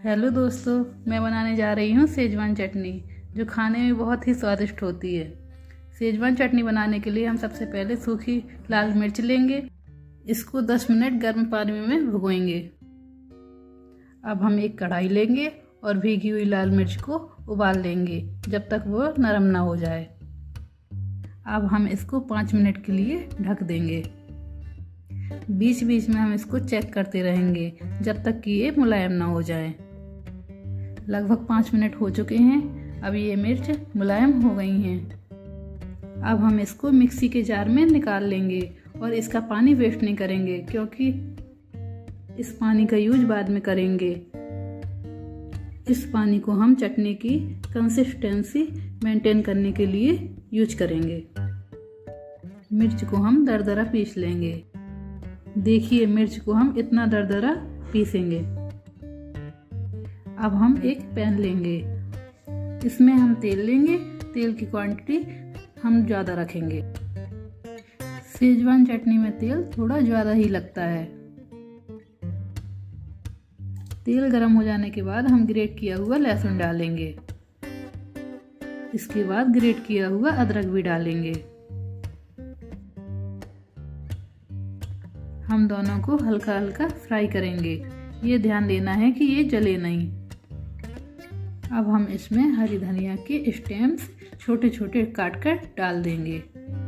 Hello दोस्तों, मैं बनाने जा रही हूँ सेजवान चटनी, जो खाने में बहुत ही स्वादिष्ट होती है। सेजवान चटनी बनाने के लिए हम सबसे पहले सूखी लाल मिर्च लेंगे। इसको 10 मिनट गर्म पानी में भिगोएंगे। अब हम एक कढ़ाई लेंगे और भीगी हुई लाल मिर्च को उबाल लेंगे जब तक वो नरम ना हो जाए। अब हम इसको 5 मिनट के लिए ढक देंगे। बीच बीच में हम इसको चेक करते रहेंगे जब तक कि ये मुलायम ना हो जाए। लगभग 5 मिनट हो चुके हैं। अब ये मिर्च मुलायम हो गई हैं। अब हम इसको मिक्सी के जार में निकाल लेंगे और इसका पानी वेस्ट नहीं करेंगे, क्योंकि इस पानी का यूज बाद में करेंगे। इस पानी को हम चटनी की कंसिस्टेंसी मेंटेन करने के लिए यूज करेंगे। मिर्च को हम दरदरा पीस लेंगे। देखिए, मिर्च को हम इतना दरदरा पीसेंगे। अब हम एक पैन लेंगे। इसमें हम तेल लेंगे। तेल की क्वांटिटी हम ज़्यादा रखेंगे। सेजवान चटनी में तेल थोड़ा ज़्यादा ही लगता है। तेल गरम हो जाने के बाद हम ग्रेट किया हुआ लहसुन डालेंगे। इसके बाद ग्रेट किया हुआ अदरक भी डालेंगे। हम दोनों को हल्का हल्का फ्राई करेंगे। ये ध्यान देना है कि ये जले नहीं। अब हम इसमें हरी धनिया के स्टेम्स छोटे छोटे काट कर डाल देंगे।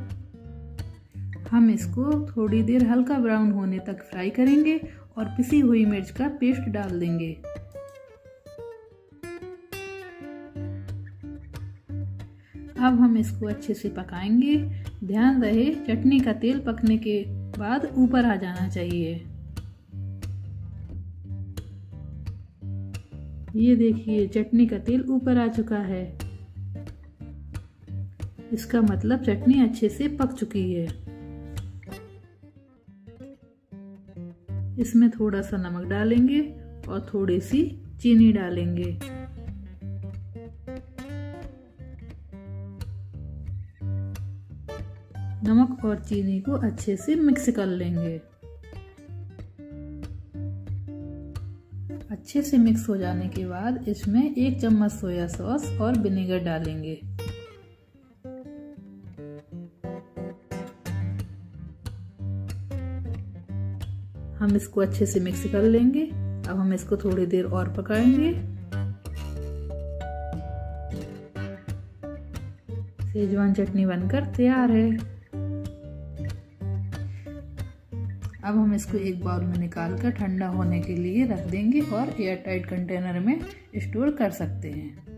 हम इसको थोड़ी देर हल्का ब्राउन होने तक फ्राई करेंगे और पिसी हुई मिर्च का पेस्ट डाल देंगे। अब हम इसको अच्छे से पकाएंगे। ध्यान रहे, चटनी का तेल पकने के बाद ऊपर आ जाना चाहिए। ये देखिए, चटनी का तेल ऊपर आ चुका है। इसका मतलब चटनी अच्छे से पक चुकी है। इसमें थोड़ा सा नमक डालेंगे और थोड़ी सी चीनी डालेंगे। नमक और चीनी को अच्छे से मिक्स कर लेंगे। अच्छे से मिक्स हो जाने के बाद इसमें 1 चम्मच सोया सॉस और विनेगर डालेंगे। हम इसको अच्छे से मिक्स कर लेंगे। अब हम इसको थोड़ी देर और पकाएंगे। सेजवान चटनी बनकर तैयार है। अब हम इसको एक बाउल में निकाल कर ठंडा होने के लिए रख देंगे और एयर टाइट कंटेनर में स्टोर कर सकते हैं।